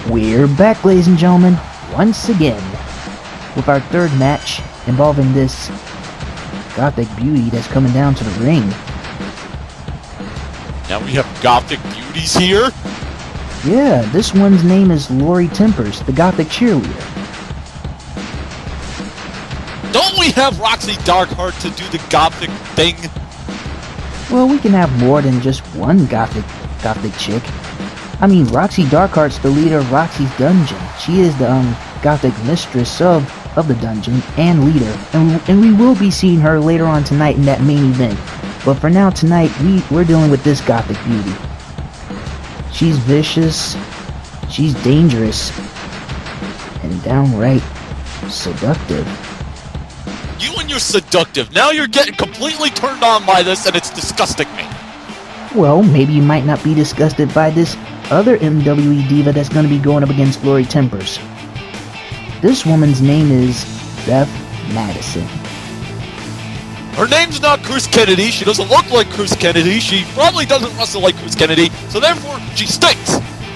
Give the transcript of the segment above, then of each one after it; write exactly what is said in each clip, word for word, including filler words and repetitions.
We're back, ladies and gentlemen, once again, with our third match involving this gothic beauty that's coming down to the ring. Now we have gothic beauties here? Yeah, this one's name is Lori Tempers, the gothic cheerleader. Don't we have Roxy Darkheart to do the gothic thing? Well, we can have more than just one gothic gothic chick. I mean, Roxy Darkheart's the leader of Roxy's dungeon. She is the um, gothic mistress of, of the dungeon and leader. And we, and we will be seeing her later on tonight in that main event. But for now, tonight, we, we're dealing with this gothic beauty. She's vicious, she's dangerous, and downright seductive. You and your seductive. Now you're getting completely turned on by this, and it's disgusting me. Well, maybe you might not be disgusted by this other M W E diva that's going to be going up against Lori Tempers. This woman's name is Beth Madison. Her name's not Chris Kennedy. She doesn't look like Chris Kennedy. She probably doesn't wrestle like Chris Kennedy. So therefore, she stinks.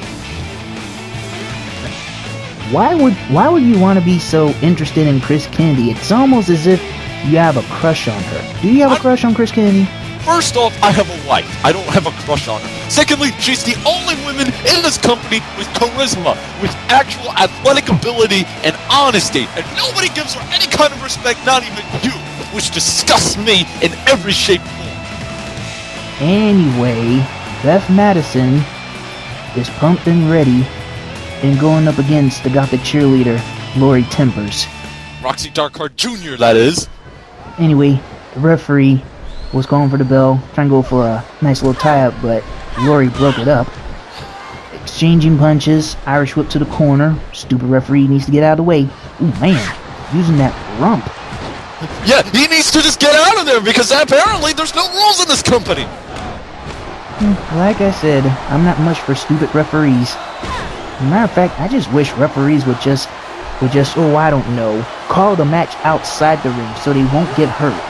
Why would why would you want to be so interested in Chris Kennedy? It's almost as if you have a crush on her. Do you have a crush on Chris Kennedy? First off, I have a wife. I don't have a crush on her. Secondly, she's the only woman in this company with charisma, with actual athletic ability and honesty, and nobody gives her any kind of respect, not even you, which disgusts me in every shape and form. Anyway, Beth Madison is pumped and ready and going up against the gothic cheerleader, Lori Tempers. Roxy Darkheart Junior, that is. Anyway, the referee was going for the bell, trying to go for a nice little tie-up, but Lori broke it up. Exchanging punches, Irish whip to the corner. Stupid referee needs to get out of the way. Ooh, man, using that rump. Yeah, he needs to just get out of there, because apparently there's no rules in this company. Like I said, I'm not much for stupid referees. Matter of fact, I just wish referees would just, would just, oh, I don't know, call the match outside the ring so they won't get hurt.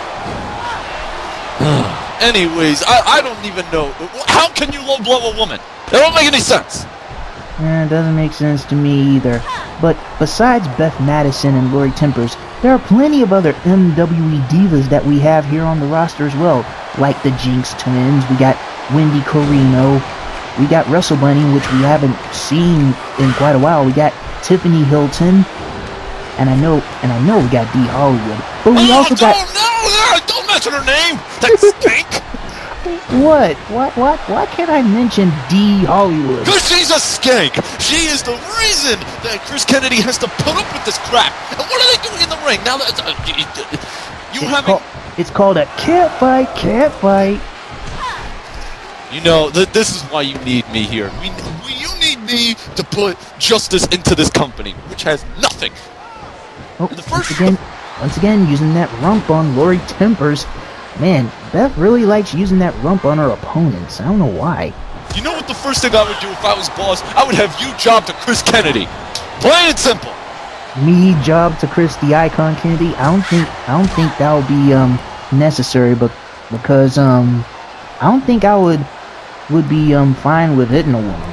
Anyways, I, I don't even know. How can you low blow a woman? That don't make any sense. Eh, it doesn't make sense to me either. But besides Beth Madison and Lori Tempers, there are plenty of other M W E divas that we have here on the roster as well. Like the Jinx Twins, we got Wendy Corino, we got Wrestle Bunny, which we haven't seen in quite a while. We got Tiffany Hilton, and I know, and I know we got Dee Hollywood. But we oh, also don't, got. No, no, don't mention her name. That stink. What? What? What? Why can't I mention Dee Hollywood? Because she's a skank. She is the reason that Chris Kennedy has to put up with this crap. And what are they doing in the ring now? That uh, you it's haven't. Called, it's called a can't fight, can't fight. You know, th this is why you need me here. We, we, you need me to put justice into this company, which has nothing. Oh, the first once again, once again, using that rump on Lori Tempers. Man, Beth really likes using that rump on her opponents. I don't know why. You know what the first thing I would do if I was boss? I would have you job to Chris Kennedy. Plain and simple. Me job to Chris the Icon Kennedy? I don't think I don't think that would be um necessary, but because um I don't think I would would be um fine with hitting a woman.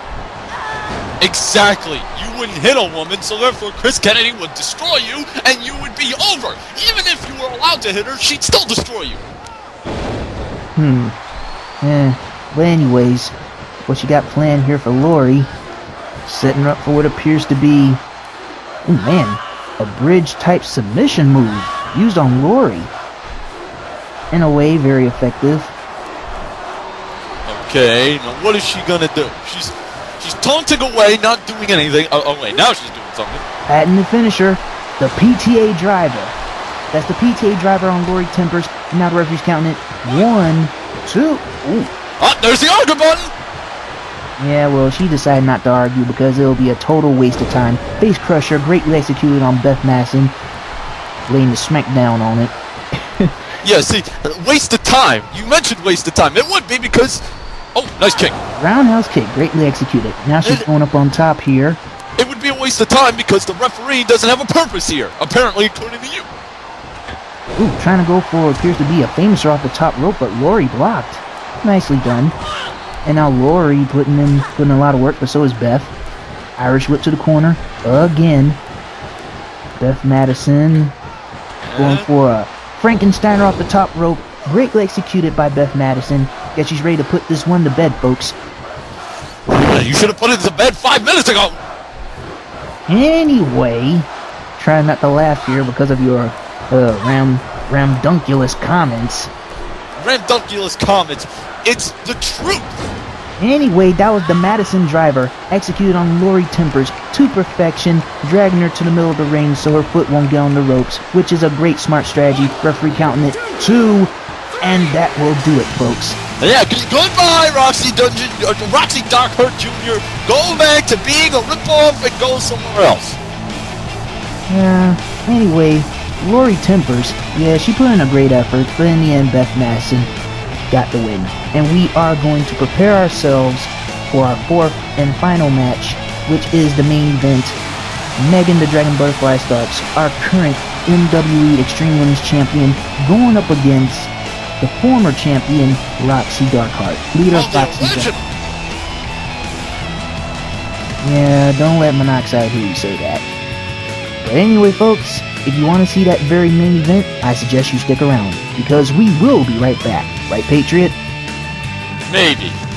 Exactly. You wouldn't hit a woman, so therefore Chris Kennedy would destroy you, and you would be over. Even if you were allowed to hit her, she'd still destroy you. Hmm. Eh. But anyways, what you got planned here for Lori? Setting her up for what appears to be, oh man, a bridge-type submission move used on Lori. In a way, very effective. Okay, now what is she gonna do? She's she's taunting away, not doing anything. Oh, oh wait, now she's doing something. Adding the finisher, the P T A driver. That's the P T A driver on Lori Tempers. Now the referee's counting it. One, two. Ooh. Oh, there's the argue button! Yeah, well, she decided not to argue because it'll be a total waste of time. Face crusher, greatly executed on Beth Madison. Laying the smackdown on it. Yeah, see, waste of time. You mentioned waste of time. It would be because... Oh, nice kick. Roundhouse kick, greatly executed. Now she's it, going up on top here. It would be a waste of time because the referee doesn't have a purpose here, apparently, according to you. Ooh, trying to go for what appears to be a famouser off the top rope, but Lori blocked. Nicely done. And now Lori putting in putting a lot of work, but so is Beth. Irish whip to the corner again. Beth Madison going for a Frankensteiner off the top rope. Greatly executed by Beth Madison. Guess she's ready to put this one to bed, folks. You should have put it to bed five minutes ago. Anyway, trying not to laugh here because of your uh, ram ramdunculous comments. Ramdunculous comments. It's the truth. Anyway, that was the Madison driver, executed on Lori Tempers to perfection, dragging her to the middle of the ring so her foot won't get on the ropes, which is a great smart strategy, referee counting it two, and that will do it, folks. Yeah, goodbye, Roxy Dungeon, uh, Roxy Darkhart Junior Go back to being a ripoff and go somewhere else. Yeah, uh, anyway, Lori Tempers, yeah, she put in a great effort, but in the end, Beth Madison got the win. And we are going to prepare ourselves for our fourth and final match, which is the main event. Megan the Dragon Butterfly Starks, our current M W E Extreme Women's Champion, going up against the former champion, Roxy Darkhart. Leader Oh, the Roxy original. Darkhart. Yeah, don't let Monoxide hear you say that. But anyway, folks, if you want to see that very main event, I suggest you stick around, because we will be right back. Right, Patriot? Maybe.